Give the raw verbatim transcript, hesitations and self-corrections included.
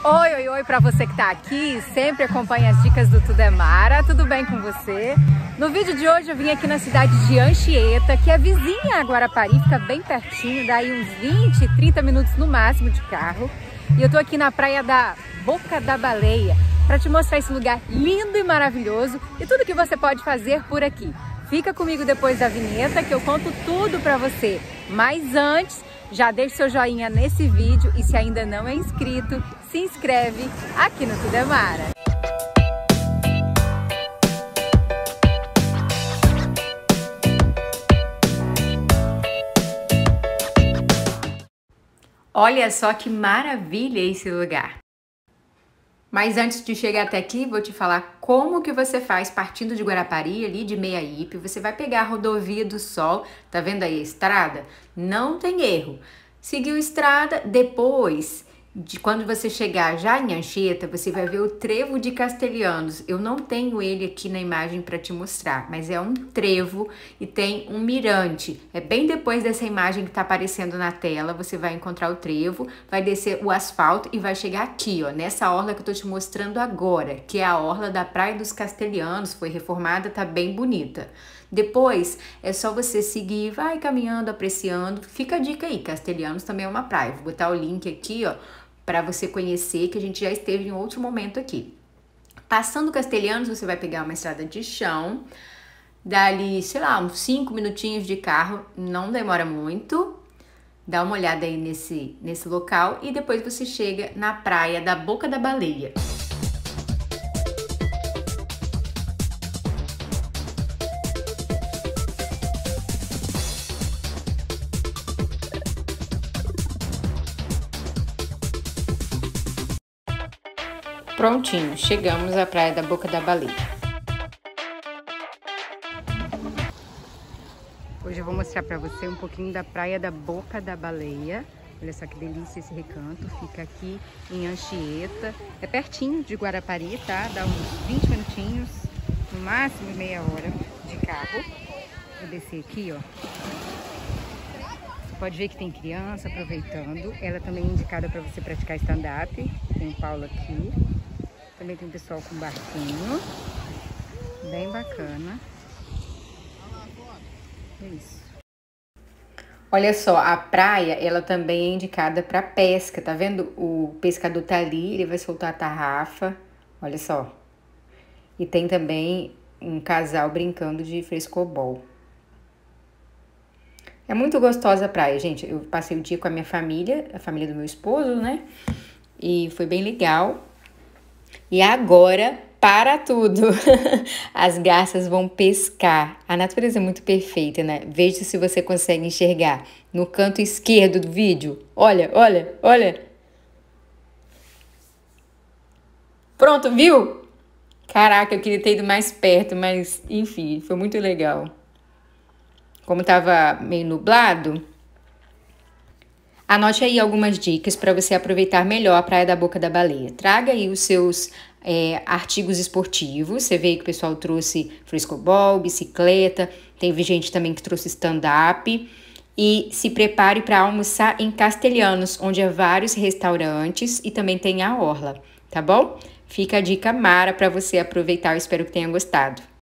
Oi, oi, oi para você que tá aqui, sempre acompanha as dicas do Tudo é Mara, tudo bem com você? No vídeo de hoje eu vim aqui na cidade de Anchieta, que é vizinha a Guarapari, fica bem pertinho, daí uns vinte, trinta minutos no máximo de carro. E eu tô aqui na praia da Boca da Baleia para te mostrar esse lugar lindo e maravilhoso e tudo que você pode fazer por aqui. Fica comigo depois da vinheta que eu conto tudo para você. Mas antes, já deixe seu joinha nesse vídeo e se ainda não é inscrito, se inscreve aqui no Tudo é Mara. Olha só que maravilha esse lugar! Mas antes de chegar até aqui, vou te falar como que você faz partindo de Guarapari, ali de Meiaípe. Você vai pegar a rodovia do Sol, tá vendo aí a estrada? Não tem erro. Seguiu a estrada, depois de quando você chegar já em Anchieta, você vai ver o trevo de Castelhanos. Eu não tenho ele aqui na imagem para te mostrar, mas é um trevo e tem um mirante. É bem depois dessa imagem que tá aparecendo na tela, você vai encontrar o trevo, vai descer o asfalto e vai chegar aqui, ó, nessa orla que eu tô te mostrando agora, que é a orla da Praia dos Castelhanos, foi reformada, tá bem bonita. Depois é só você seguir, vai caminhando, apreciando. Fica a dica aí, Castelhanos também é uma praia. Vou botar o link aqui, ó, para você conhecer, que a gente já esteve em outro momento aqui. Passando Castelhanos, você vai pegar uma estrada de chão, dali, sei lá, uns cinco minutinhos de carro, não demora muito. Dá uma olhada aí nesse, nesse local e depois você chega na praia da Boca da Baleia. Prontinho, chegamos à praia da Boca da Baleia. Hoje eu vou mostrar pra você um pouquinho da praia da Boca da Baleia. Olha só que delícia esse recanto, fica aqui em Anchieta. É pertinho de Guarapari, tá? Dá uns vinte minutinhos, no máximo meia hora de carro. Vou descer aqui, ó. Você pode ver que tem criança aproveitando. Ela também é indicada para você praticar stand-up. Tem o Paulo aqui. Também tem pessoal com barquinho, bem bacana. É isso. Olha só, a praia, ela também é indicada para pesca, tá vendo? O pescador tá ali, ele vai soltar a tarrafa, olha só. E tem também um casal brincando de frescobol. É muito gostosa a praia, gente. Eu passei o dia com a minha família, a família do meu esposo, né? E foi bem legal. E agora, para tudo, as garças vão pescar. A natureza é muito perfeita, né? Veja se você consegue enxergar no canto esquerdo do vídeo. Olha, olha, olha. Pronto, viu? Caraca, eu queria ter ido mais perto, mas enfim, foi muito legal. Como tava meio nublado, anote aí algumas dicas para você aproveitar melhor a Praia da Boca da Baleia. Traga aí os seus é, artigos esportivos. Você vê que o pessoal trouxe frescobol, bicicleta, teve gente também que trouxe stand-up. E se prepare para almoçar em Castelhanos, onde há vários restaurantes e também tem a orla, tá bom? Fica a dica Mara para você aproveitar, eu espero que tenha gostado.